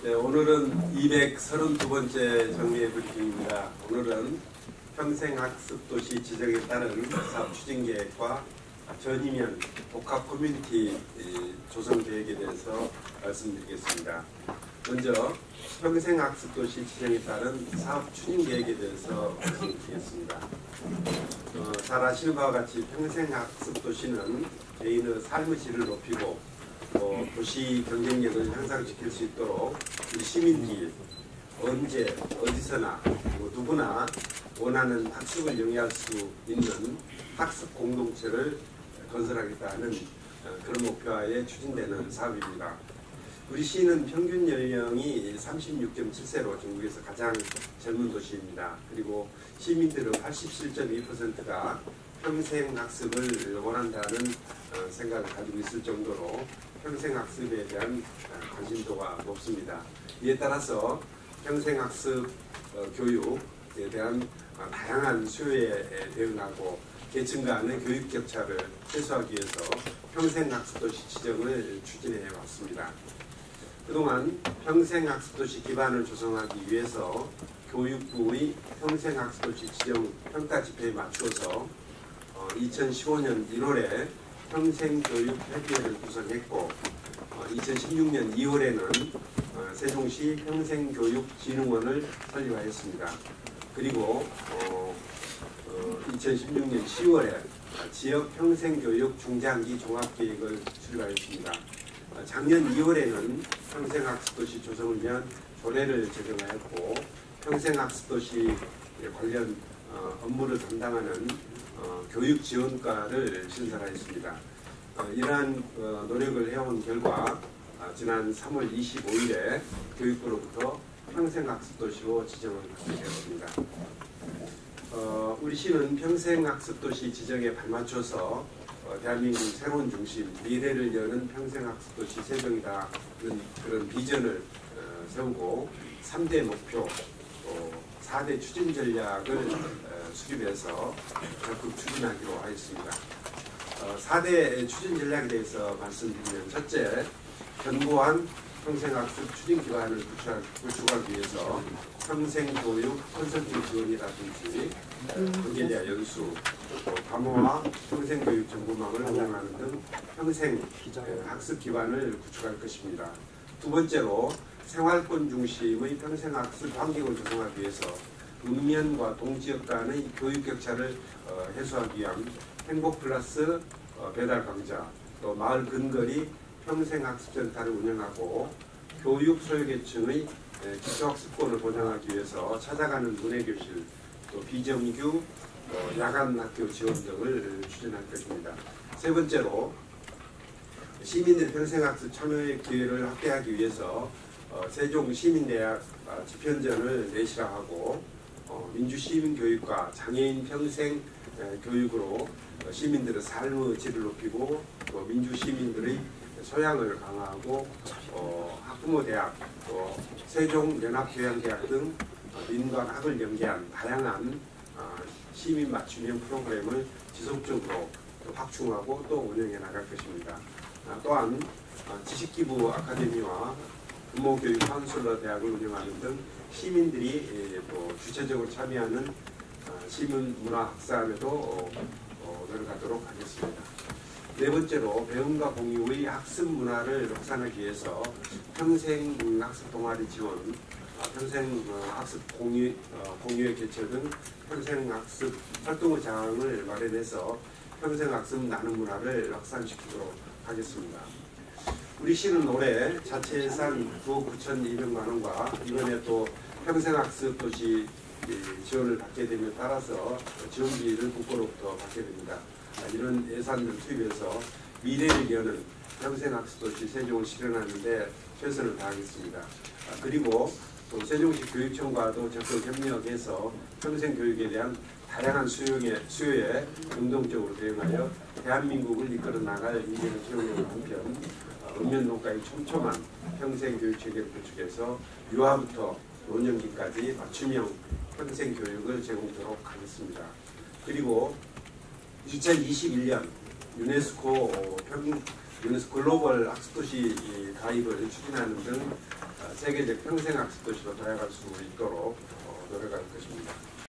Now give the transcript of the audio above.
네, 오늘은 232번째 정리의 브리핑입니다. 오늘은 평생학습도시 지정에 따른 사업 추진계획과 전이면 복합 커뮤니티 조성 계획에 대해서 말씀드리겠습니다. 먼저 평생학습도시 지정에 따른 사업 추진계획에 대해서 말씀드리겠습니다. 잘 아시는 바와 같이 평생학습도시는 개인의 삶의 질을 높이고 도시 경쟁력을 향상시킬 수 있도록 우리 시민들이 언제 어디서나 누구나 원하는 학습을 영위할 수 있는 학습 공동체를 건설하겠다는 그런 목표하에 추진되는 사업입니다. 우리 시는 평균 연령이 36.7세로 전국에서 가장 젊은 도시입니다. 그리고 시민들은 87.2%가 평생학습을 원한다는 생각을 가지고 있을 정도로 평생학습에 대한 관심도가 높습니다. 이에 따라서 평생학습 교육에 대한 다양한 수요에 대응하고 계층 간의 교육 격차를 해소하기 위해서 평생학습도시 지정을 추진해 왔습니다. 그동안 평생학습도시 기반을 조성하기 위해서 교육부의 평생학습도시 지정 평가 지표에 맞추어서 2015년 1월에 평생교육협의회를 구성했고 2016년 2월에는 세종시 평생교육진흥원을 설립하였습니다. 그리고 2016년 10월에 지역 평생교육 중장기 종합계획을 수립하였습니다. 작년 2월에는 평생학습도시 조성을 위한 조례를 제정하였고 평생학습도시 관련 업무를 담당하는 교육지원과를 신설하였습니다. 이러한 노력을 해온 결과 지난 3월 25일에 교육부로부터 평생학습도시로 지정을 받게 되었습니다. 우리 시는 평생학습도시 지정에 발맞춰서 대한민국 새로운 중심, 미래를 여는 평생학습도시 세종이다 그런 비전을 세우고 3대 목표, 4대 추진 전략을 수립해서 적극 추진하기로 하였습니다. 4대 추진 전략에 대해서 말씀드리면 첫째, 견고한 평생학습 추진 기반을 구축하기 위해서 평생교육 컨설팅 지원이라든지 관계자 연수, 과모와 평생교육 정보망을 운영하는 등 평생 학습 기반을 구축할 것입니다. 두 번째로 생활권 중심의 평생학습 환경을 조성하기 위해서 읍면과 동지역 간의 교육 격차를 해소하기 위한 행복플러스 배달 강좌, 또 마을 근거리 평생학습센터를 운영하고 교육 소외계층의 기초학습권을 보장하기 위해서 찾아가는 문해교실, 또 비정규 야간학교 지원 등을 추진할 것입니다. 세 번째로 시민들의 평생학습 참여의 기회를 확대하기 위해서 세종시민대학 집현전을 내실화하고 민주시민교육과 장애인 평생 교육으로 시민들의 삶의 질을 높이고 또 민주시민들의 소양을 강화하고 학부모 대학, 또 세종연합교양대학 등 민관학을 연계한 다양한 시민 맞춤형 프로그램을 지속적으로 확충하고 또 운영해 나갈 것입니다. 또한 지식기부 아카데미와 부모교육 카운슬러 대학을 운영하는 등 시민들이 또 주체적으로 참여하는 시민문화 확산에도 노력하도록 하겠습니다. 네 번째로 배움과 공유의 학습 문화를 확산하기 위해서 평생학습 동아리 지원, 평생학습 공유의 개최 등 평생학습 활동의 장을 마련해서 평생학습 나눔 문화를 확산시키도록 하겠습니다. 우리 시는 올해 자체 예산 9억 9,200만 원과 이번에 또 평생학습 도시 지원을 받게 됨에 따라서 지원비를 국고로부터 받게 됩니다. 이런 예산을 투입해서 미래를 여는 평생학습도시 세종을 실현하는 데 최선을 다하겠습니다. 그리고 또 세종시 교육청과도 적극 협력해서 평생교육에 대한 다양한 수요에 능동적으로 대응하여 대한민국을 이끌어 나갈 인재를 채우려는 한편 읍면농가의 촘촘한 평생교육체계를 구축해서 유아부터 노년기까지 맞춤형 평생교육을 제공하도록 하겠습니다. 그리고 2021년 유네스코 유네스코 글로벌 학습도시 가입을 추진하는 등 세계적 평생 학습도시로 다가갈 수 있도록 노력할 것입니다.